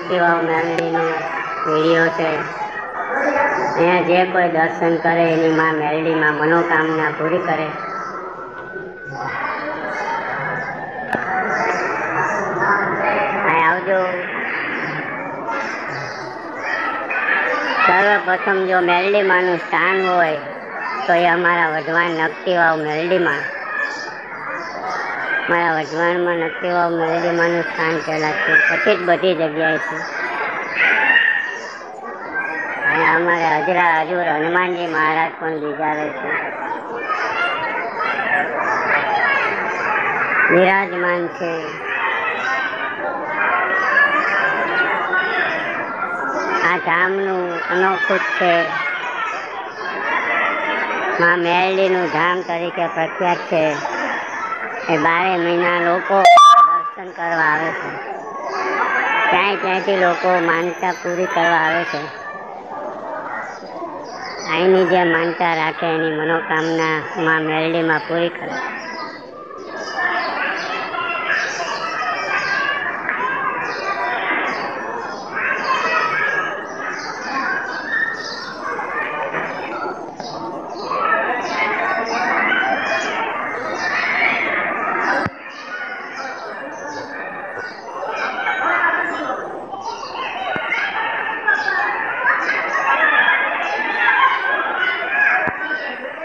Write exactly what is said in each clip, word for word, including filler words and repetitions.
નક્કી વાવ મેલડીનો વિડીયો છે। અહીંયા જે કોઈ દર્શન કરે એની માં મેલડીમાં મનોકામના પૂરી કરે। અહીં આવજો। સર્વપ્રથમ જો મેલડીમાનું સ્થાન હોય તો એ અમારા વઢવાણ નક્કી વાવ મેલડીમાં મારા વઢવાણમાં નક્કી વાવ મેલડીમાનું સ્થાન પહેલાં છે, પછી જ બધી જગ્યાએ છે। અહીંયા અમારે હજરા હજુર હનુમાનજી મહારાજ પણ બિરાજે છે, બિરાજમાન છે। આ ધામનું અનોખું જ છે, માં મેલડીનું ધામ તરીકે પ્રખ્યાત છે। એ બારે મહિના લોકો દર્શન કરવા આવે છે, ક્યાંય ક્યાંયથી લોકો માનતા પૂરી કરવા આવે છે। અહીંની જે માનતા રાખે એની મનોકામના માં મેલડીમાં પૂરી કરે।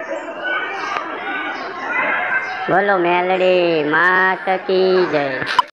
બોલો મેલડી માત કી જય।